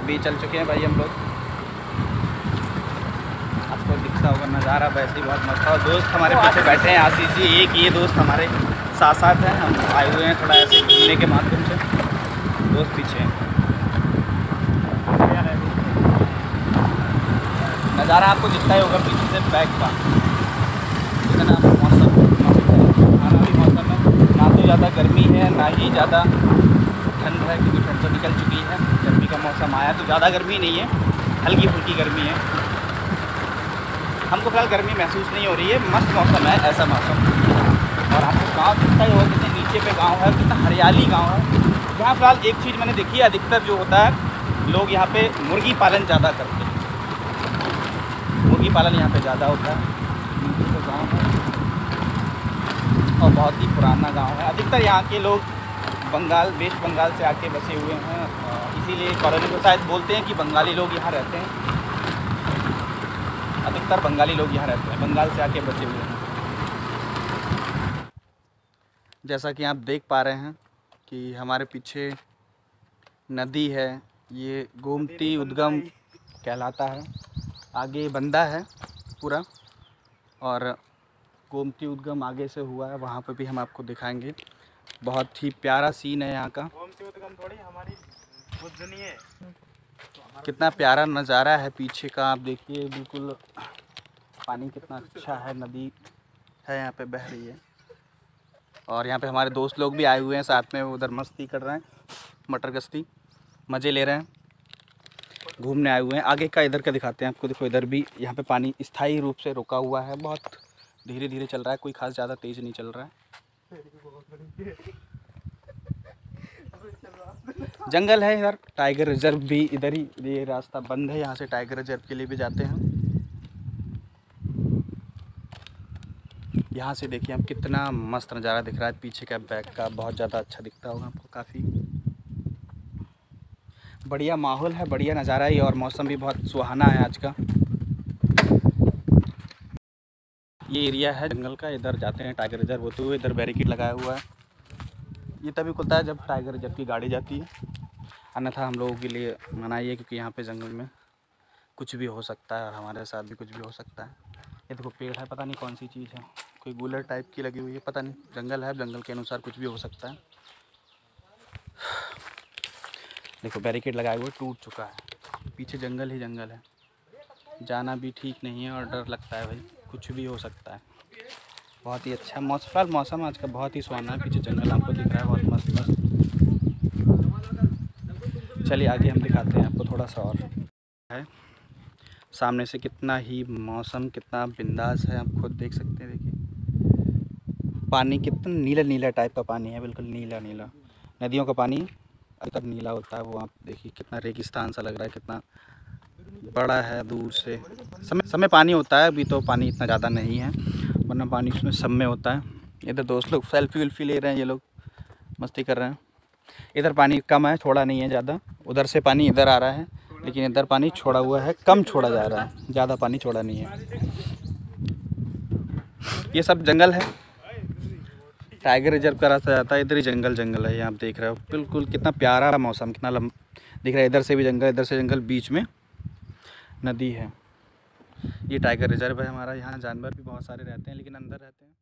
अभी चल चुके हैं भाई हम लोग। आपको दिखता होगा नज़ारा वैसे ही बहुत मस्त है। और दोस्त हमारे पीछे बैठे हैं आशीष जी, एक ये दोस्त हमारे साथ साथ हैं, हम आए हुए हैं थोड़ा ऐसे घूमने के माध्यम से। दोस्त पीछे हैं। नज़ारा आपको दिखता ही होगा पीछे से बैक का। इतना मौसम खाना भी मौसम है, ना तो ज़्यादा गर्मी है ना ही ज़्यादा ठंड है, क्योंकि ठंड तो निकल चुकी है। गर्मी का मौसम आया तो ज़्यादा गर्मी नहीं है, हल्की फुल्की गर्मी है। हमको फिलहाल गर्मी महसूस नहीं हो रही है, मस्त मौसम है, ऐसा मौसम। और आपको गांव दिखता ही होगा कितने नीचे पे गांव है, कितना हरियाली गांव है। यहाँ फिलहाल एक चीज़ मैंने देखी है, अधिकतर जो होता है लोग यहाँ पे मुर्गी पालन ज़्यादा करते हैं। मुर्गी पालन यहाँ पे ज़्यादा होता है। नीचे पे गाँव है और बहुत ही पुराना गाँव है। अधिकतर यहाँ के लोग वेस्ट बंगाल से आके बसे हुए हैं, इसीलिए कॉलोनी को शायद बोलते हैं कि बंगाली लोग यहाँ रहते हैं। अधिकतर बंगाली लोग यहाँ रहते हैं, बंगाल से आके बसे हुए हैं। जैसा कि आप देख पा रहे हैं कि हमारे पीछे नदी है, ये गोमती उद्गम कहलाता है। आगे बंदा है पूरा, और गोमती उद्गम आगे से हुआ है, वहाँ पे भी हम आपको दिखाएंगे। बहुत ही प्यारा सीन है यहाँ का। गोमती उद्गम थोड़ी हमारी बुद्धनी है। कितना प्यारा नज़ारा है पीछे का, आप देखिए। बिल्कुल पानी कितना अच्छा है, नदी है यहाँ पे बह रही है। और यहाँ पे हमारे दोस्त लोग भी आए हुए हैं साथ में, उधर मस्ती कर रहे हैं, मटर गश्ती मज़े ले रहे हैं, घूमने आए हुए हैं। आगे का इधर का दिखाते हैं आपको। देखो इधर भी यहाँ पे पानी स्थायी रूप से रुका हुआ है, बहुत धीरे धीरे चल रहा है, कोई खास ज़्यादा तेज़ नहीं चल रहा है। जंगल है इधर, टाइगर रिजर्व भी इधर ही, ये रास्ता बंद है, यहाँ से टाइगर रिजर्व के लिए भी जाते हैं। यहाँ से देखिए आप कितना मस्त नज़ारा दिख रहा है पीछे का, बैक का बहुत ज़्यादा अच्छा दिखता होगा आपको। काफ़ी बढ़िया माहौल है, बढ़िया नज़ारा है, और मौसम भी बहुत सुहाना है आज का। ये एरिया है जंगल का, इधर जाते हैं टाइगर रिजर्व होते हुए। इधर बैरिकेड लगाया हुआ है, ये तभी खुलता है जब टाइगर रिजर्व की गाड़ी जाती है, अन्यथा हम लोगों के लिए मनाही है, क्योंकि यहाँ पे जंगल में कुछ भी हो सकता है और हमारे साथ भी कुछ भी हो सकता है। ये देखो पेड़ है, पता नहीं कौन सी चीज़ है, कोई गुलर टाइप की लगी हुई है, पता नहीं। जंगल है, जंगल के अनुसार कुछ भी हो सकता है। देखो बैरिकेड लगाया हुआ टूट चुका है, पीछे जंगल ही जंगल है, जाना भी ठीक नहीं है और डर लगता है भाई, कुछ भी हो सकता है। बहुत ही अच्छा मौसम आज का बहुत ही सुहाना है। पीछे जंगल आपको दिख रहा है, बहुत मस्त मस्त। चलिए आगे हम दिखाते हैं आपको थोड़ा सा और है। सामने से कितना ही मौसम कितना बिंदास है, आप खुद देख सकते हैं। देखिए पानी कितना नीला नीला टाइप का पानी है, बिल्कुल नीला नीला। नदियों का पानी तब नीला होता है वो, आप देखिए कितना रेगिस्तान सा लग रहा है, कितना बड़ा है दूर से। समय पानी होता है, अभी तो पानी इतना ज़्यादा नहीं है, वरना पानी उसमें सब में होता है। इधर दोस्त लोग सेल्फी वेल्फी ले रहे हैं, ये लोग मस्ती कर रहे हैं। इधर पानी कम है, छोड़ा नहीं है ज़्यादा, उधर से पानी इधर आ रहा है, लेकिन इधर पानी छोड़ा हुआ है, कम छोड़ा जा रहा है, ज़्यादा पानी छोड़ा नहीं है। ये सब जंगल है, टाइगर रिजर्व का रास्ता जाता है, इधर ही जंगल जंगल है। ये आप देख रहे हो बिल्कुल कितना प्यारा मौसम, कितना दिख रहा है। इधर से भी जंगल, इधर से जंगल, बीच में नदी है। ये टाइगर रिजर्व है हमारा, यहाँ जानवर भी बहुत सारे रहते हैं, लेकिन अंदर रहते हैं।